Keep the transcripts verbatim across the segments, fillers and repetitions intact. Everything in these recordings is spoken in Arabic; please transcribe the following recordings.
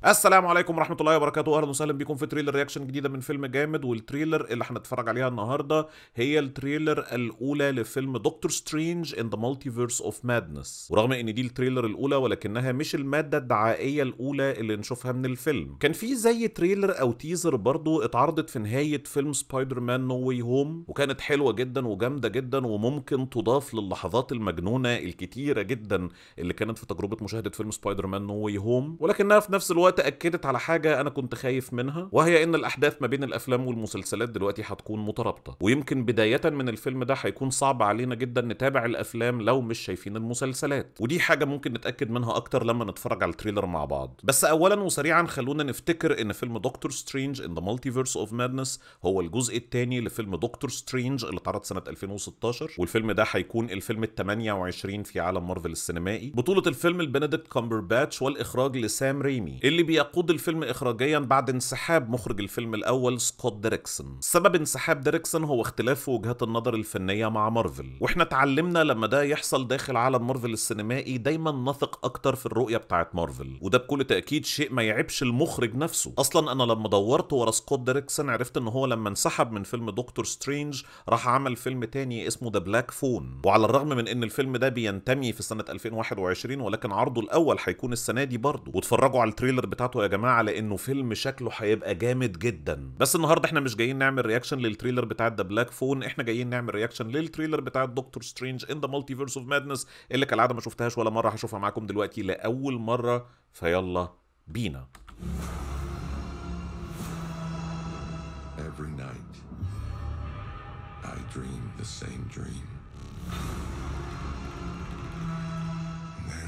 السلام عليكم ورحمة الله وبركاته، أهلا وسهلا بكم في تريلر رياكشن جديدة من فيلم جامد. والتريلر اللي هنتفرج عليها النهاردة هي التريلر الأولى لفيلم دكتور سترينج ان ذا مالتيفيرس اوف مادنس. ورغم إن دي التريلر الأولى ولكنها مش المادة الدعائية الأولى اللي نشوفها من الفيلم. كان في زي تريلر أو تيزر برضو اتعرضت في نهاية فيلم سبايدر مان نو واي هوم، وكانت حلوة جدا وجامدة جدا وممكن تضاف للحظات المجنونة الكتيرة جدا اللي كانت في تجربة مشاهدة فيلم سبايدر مان نو واي هوم، ولكنها في نفس الوقت أكدت على حاجة أنا كنت خايف منها، وهي إن الأحداث ما بين الأفلام والمسلسلات دلوقتي هتكون مترابطة. ويمكن بداية من الفيلم ده هيكون صعب علينا جدا نتابع الأفلام لو مش شايفين المسلسلات، ودي حاجة ممكن نتأكد منها أكتر لما نتفرج على التريلر مع بعض. بس أولا وسريعا خلونا نفتكر إن فيلم دكتور سترينج ان ذا مالتيفيرس اوف مادنس هو الجزء الثاني لفيلم دكتور سترينج اللي اتعرض سنة ألفين وستاشر، والفيلم ده هيكون الفيلم ال ثمانية وعشرين في عالم مارفل السينمائي. بطولة الفيلم البنديكت كامبرباتش، والإخراج لسام ريمي اللي بيقود الفيلم إخراجيا بعد انسحاب مخرج الفيلم الأول سكوت ديريكسون. سبب انسحاب ديريكسون هو اختلاف في وجهات النظر الفنية مع مارفل، واحنا اتعلمنا لما ده يحصل داخل عالم مارفل السينمائي دايما نثق أكتر في الرؤية بتاعت مارفل، وده بكل تأكيد شيء ما يعيبش المخرج نفسه. أصلا أنا لما دورت ورا سكوت ديريكسون عرفت إن هو لما انسحب من فيلم دكتور سترينج راح عمل فيلم تاني اسمه ذا بلاك فون، وعلى الرغم من إن الفيلم ده بينتمي في سنة ألفين وواحد وعشرين ولكن عرضه الأول هيكون السنة دي برضه. واتفرجوا على التريلر بتاعته يا جماعة لأنه فيلم شكله هيبقى جامد جدا. بس النهارده احنا مش جايين نعمل رياكشن للتريلر بتاع ذا بلاك فون، احنا جايين نعمل رياكشن للتريلر بتاع دكتور سترينج ان ذا مالتيفيرس اوف مادنس اللي كالعاده ما شفتهاش ولا مره، هشوفها معاكم دلوقتي لاول مره، فيلا بينا. Every night, I dream the same dream. And then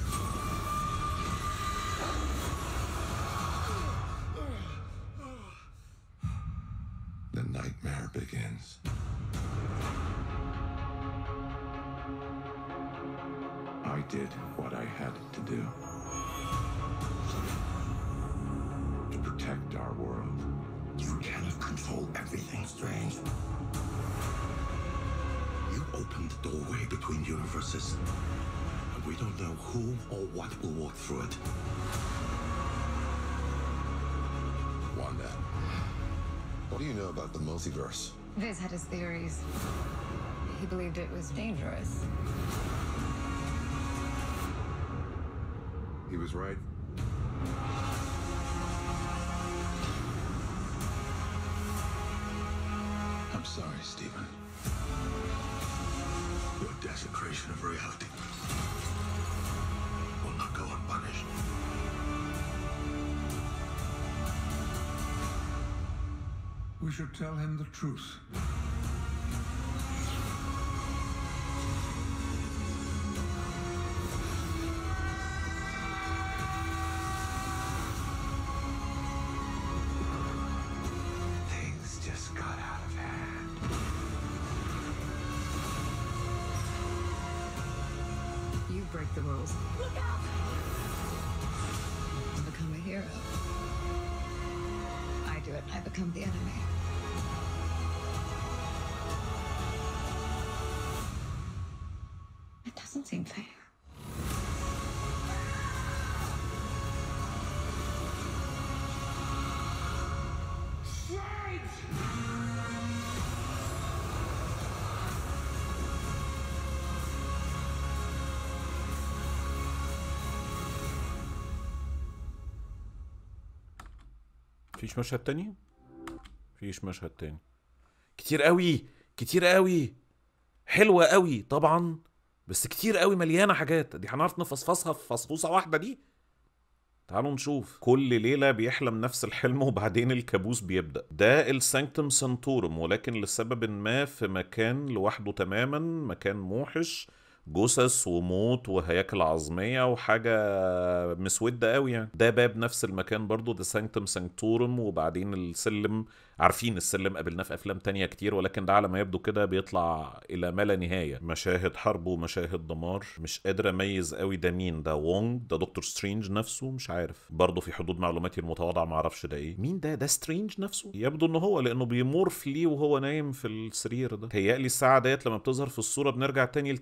the nightmare begins. I did what I had to do to protect our world. You cannot control everything, Strange. You opened the doorway between universes, and we don't know who or what will walk through it. Wanda, what do you know about the multiverse? Viz had his theories. He believed it was dangerous. He was right. I'm sorry, Stephen. Your desecration of reality will not go unpunished. We should tell him the truth. Things just got out of hand. You break the rules. Look out! You become a hero. I do it, I become the enemy. It doesn't seem fair. فيش مشهد تاني؟ فيش مشهد تاني. كتير قوي كتير قوي، حلوة قوي طبعا، بس كتير قوي مليانة حاجات. دي هنعرف نفصفصها في فصفوصة واحدة دي؟ تعالوا نشوف. كل ليلة بيحلم نفس الحلم وبعدين الكابوس بيبدأ. ده السانكتم سانتورم، ولكن لسبب ما في مكان لوحده تماما، مكان موحش، جثث وموت وهياكل عظمية وحاجة مسودة قوي يعني. ده باب نفس المكان برضو، ده سانكتم سانكتورم، وبعدين السلم. عارفين السلم قابلناه في افلام تانية كتير، ولكن ده على ما يبدو كده بيطلع الى ما لا نهاية. مشاهد حرب ومشاهد دمار. مش قادر اميز قوي ده مين، ده وونج، ده دكتور سترينج نفسه، مش عارف برضه في حدود معلوماتي المتواضعة ما اعرفش ده ايه. مين ده؟ ده سترينج نفسه يبدو ان هو، لانه بيمورف ليه وهو نايم في السرير ده. هيقلي الساعة ديت لما بتظهر في الصورة بنرجع تاني لتاريخ الفيلم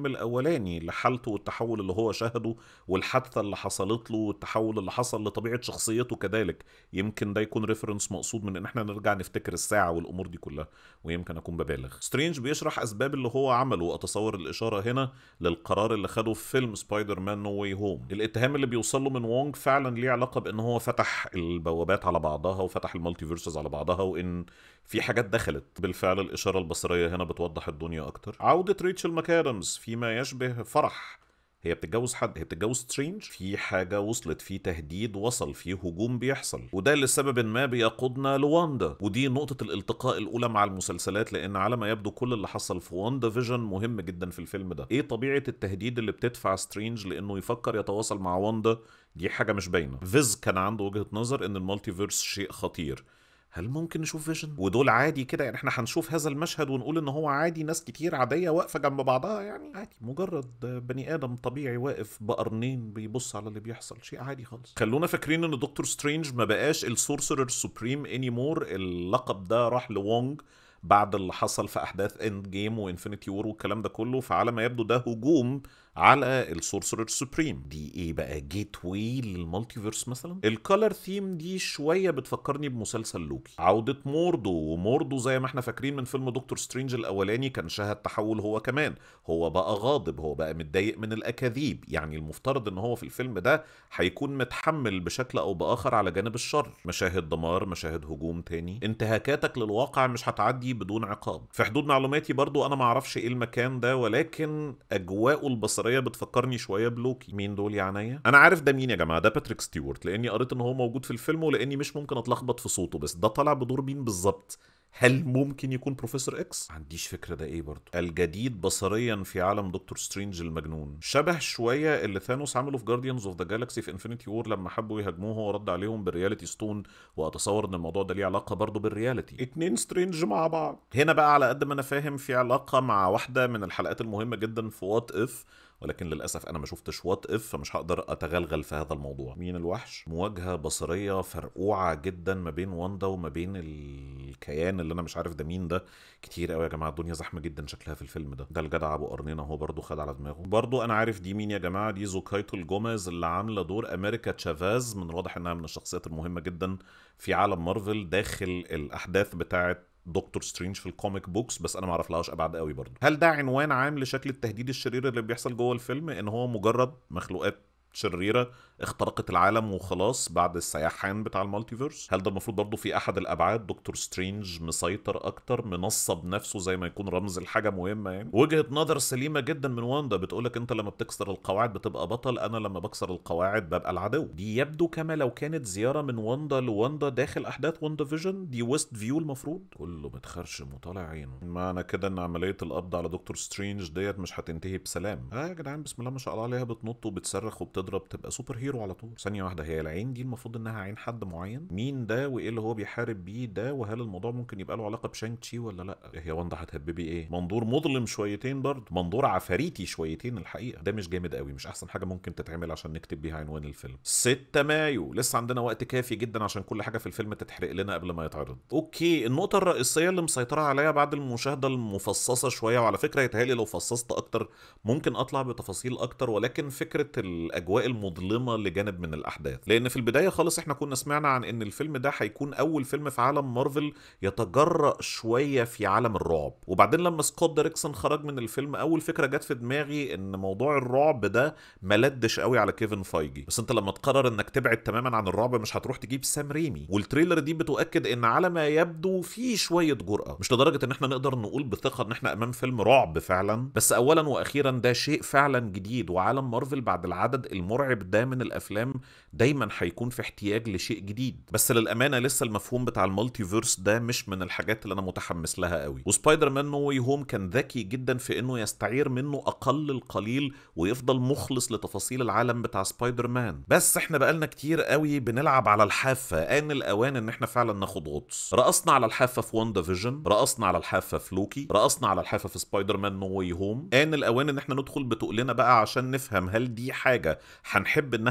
الفيلم الاولاني لحالته والتحول اللي هو شاهده والحادثه اللي حصلت له والتحول اللي حصل لطبيعه شخصيته كذلك. يمكن ده يكون ريفرنس مقصود من ان احنا نرجع نفتكر الساعه والامور دي كلها، ويمكن اكون ببالغ. سترينج بيشرح اسباب اللي هو عمله، واتصور الاشاره هنا للقرار اللي خده في فيلم سبايدر مان نو واي هوم. الاتهام اللي بيوصل له من وونج فعلا ليه علاقه بان هو فتح البوابات على بعضها وفتح المالتيفيرسز على بعضها، وان في حاجات دخلت. بالفعل الاشاره البصريه هنا بتوضح الدنيا اكتر. عوده ريتشل ماكادامز فيما يشبه فرح، هي بتتجوز حد، هي بتتجوز سترينج. في حاجة وصلت، في تهديد وصل، في هجوم بيحصل، وده لسبب ما بيقودنا لواندا. ودي نقطة الالتقاء الأولى مع المسلسلات، لأن على ما يبدو كل اللي حصل في واندا فيجن مهم جدا في الفيلم ده. إيه طبيعة التهديد اللي بتدفع سترينج لأنه يفكر يتواصل مع واندا؟ دي حاجة مش باينة. فيز كان عنده وجهة نظر إن المالتيفيرس شيء خطير. هل ممكن نشوف فيجن ودول عادي كده؟ يعني احنا هنشوف هذا المشهد ونقول ان هو عادي، ناس كتير عاديه واقفه جنب بعضها، يعني عادي، مجرد بني ادم طبيعي واقف بقرنين بيبص على اللي بيحصل، شيء عادي خالص. خلونا فاكرين ان دكتور سترينج ما بقاش السورسرر سوبريم اني مور، اللقب ده راح لوونج بعد اللي حصل في احداث اند جيم وانفينيتي وور والكلام ده كله. فعلى ما يبدو ده هجوم على السورسرر سوبريم. دي ايه بقى، جيت واي للمالتيفيرس مثلا؟ الكالر ثيم دي شويه بتفكرني بمسلسل لوكي. عوده موردو، وموردو زي ما احنا فاكرين من فيلم دكتور سترينج الاولاني كان شهد تحول هو كمان، هو بقى غاضب، هو بقى متضايق من الاكاذيب. يعني المفترض ان هو في الفيلم ده هيكون متحمل بشكل او باخر على جانب الشر. مشاهد دمار، مشاهد هجوم تاني، انتهاكاتك للواقع مش هتعدي بدون عقاب. في حدود معلوماتي برضو انا ما اعرفش ايه المكان ده، ولكن اجواءه البصريه بتفكرني شويه بلوكي. مين دول يا عينيا؟ انا عارف ده مين يا جماعه، ده باتريك ستيوارت، لاني قريت ان هو موجود في الفيلم، ولاني مش ممكن اتلخبط في صوته. بس ده طالع بدور مين بالظبط؟ هل ممكن يكون بروفيسور اكس؟ ما عنديش فكره ده ايه برضه. الجديد بصريا في عالم دكتور سترينج المجنون، شبه شويه اللي ثانوس عمله في جارديانز اوف ذا جالاكسي في انفينيتي وور لما حبوا يهاجموه ورد عليهم بالرياليتي ستون. واتصور ان الموضوع ده ليه علاقه برضه بالرياليتي. اتنين سترينج مع بعض. هنا بقى على قد ما انا فاهم في علاقه مع واحده من الحلقات المهمه جدا في وات اف، ولكن للاسف انا ما شفتش وات اف فمش هقدر اتغلغل في هذا الموضوع. مين الوحش؟ مواجهه بصريه فرقوعه جدا ما بين واندا وما بين الكيان اللي انا مش عارف ده مين. ده كتير قوي يا جماعه، الدنيا زحمه جدا شكلها في الفيلم ده. ده الجدع ابو قرنين اهو برضه خد على دماغه. برضه انا عارف دي مين يا جماعه، دي زوكايتو الجوميز اللي عامله دور امريكا تشافاز. من الواضح انها من الشخصيات المهمه جدا في عالم مارفل داخل الاحداث بتاعه دكتور سترينج في الكوميك بوكس، بس انا ما اعرف لهاش ابعاد قوي برضه. هل ده عنوان عام لشكل التهديد الشرير اللي بيحصل جوه الفيلم، ان هو مجرد مخلوقات شريرة اخترقت العالم وخلاص بعد السياحان بتاع المالتيفيرس؟ هل ده المفروض برضه في احد الابعاد دكتور سترينج مسيطر اكتر، منصب نفسه زي ما يكون رمز لحاجه مهمه؟ يعني وجهه نظر سليمه جدا من واندا، بتقولك انت لما بتكسر القواعد بتبقى بطل، انا لما بكسر القواعد ببقى العدو. دي يبدو كما لو كانت زياره من واندا لواندا داخل احداث واندا فيجن. دي ويست فيو المفروض. كله متخرشم وطالع عينه. معنى كده ان عمليه القبض على دكتور سترينج ديت مش هتنتهي بسلام. اه يا جدعان بسم الله ما شاء الله عليها، بتنط وبتصرخ وبتضرب، تبقى سوبر هيرو على طول. ثانيه واحده، هي العين دي المفروض انها عين حد معين؟ مين ده وايه اللي هو بيحارب بيه ده؟ وهل الموضوع ممكن يبقى له علاقه بشانج تشي ولا لا؟ هي واندا هتهببي ايه؟ منظور مظلم شويتين برضه، منظور عفاريتي شويتين الحقيقه. ده مش جامد قوي، مش احسن حاجه ممكن تتعمل عشان نكتب بيها عنوان الفيلم. ستة مايو، لسه عندنا وقت كافي جدا عشان كل حاجه في الفيلم تتحرق لنا قبل ما يتعرض. اوكي، النقطه الرئيسيه اللي مسيطره عليا بعد المشاهده المفصصه شويه، وعلى فكره يتهيألي لو فصصت اكتر ممكن اطلع بتفاصيل اكتر، ولكن فكره الاجواء المظلمه لجانب من الاحداث. لان في البدايه خالص احنا كنا سمعنا عن ان الفيلم ده هيكون اول فيلم في عالم مارفل يتجرأ شويه في عالم الرعب. وبعدين لما سكوت ديريكسون خرج من الفيلم اول فكره جت في دماغي ان موضوع الرعب ده ملدش قوي على كيفن فايجي. بس انت لما تقرر انك تبعد تماما عن الرعب مش هتروح تجيب سام ريمي. والتريلر دي بتؤكد ان على ما يبدو في شويه جرأه، مش لدرجه ان احنا نقدر نقول بثقه ان احنا امام فيلم رعب فعلا، بس اولا واخيرا ده شيء فعلا جديد. وعالم مارفل بعد العدد المرعب ده من الافلام دايما هيكون في احتياج لشيء جديد. بس للامانه لسه المفهوم بتاع المالتيفيرس ده مش من الحاجات اللي انا متحمس لها قوي. وسبايدر مان نو واي هوم كان ذكي جدا في انه يستعير منه اقل القليل ويفضل مخلص لتفاصيل العالم بتاع سبايدر مان. بس احنا بقالنا كتير قوي بنلعب على الحافه، ان الاوان ان احنا فعلا ناخد غطس. رقصنا على الحافه في واندا فيجن، رقصنا على الحافه في لوكي، رقصنا على الحافه في سبايدر مان نو واي هوم. ان الاوان ان احنا ندخل بتقلنا بقى عشان نفهم هل دي حاجه هنحب انها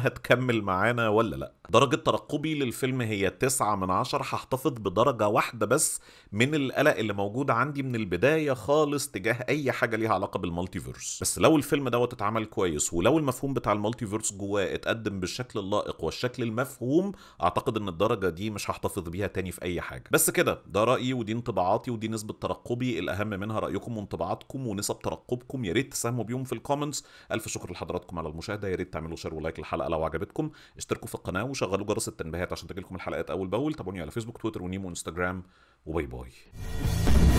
انها تكمل معانا ولا لا. درجة ترقبي للفيلم هي تسعة من عشرة. هحتفظ بدرجة واحدة بس من القلق اللي موجود عندي من البداية خالص تجاه اي حاجة ليها علاقة بالمالتيفيرس. بس لو الفيلم دوت اتعمل كويس ولو المفهوم بتاع المالتيفيرس جواه اتقدم بالشكل اللائق والشكل المفهوم، اعتقد ان الدرجة دي مش هحتفظ بيها تاني في اي حاجة. بس كده ده رأيي ودي انطباعاتي ودي نسبة ترقبي، الاهم منها رأيكم وانطباعاتكم ونسب ترقبكم، يا ريت تساهموا بيهم في الكومنتس. الف شكر لحضراتكم على المشاهدة، يا ريت تعملوا شير ولايك للحلقة لو عجبتكم، اشتركوا في القناة وشغلوا جرس التنبيهات عشان تجيلكم الحلقات اول باول، تابعوني على فيسبوك تويتر ونيمو وانستجرام، وباي باي.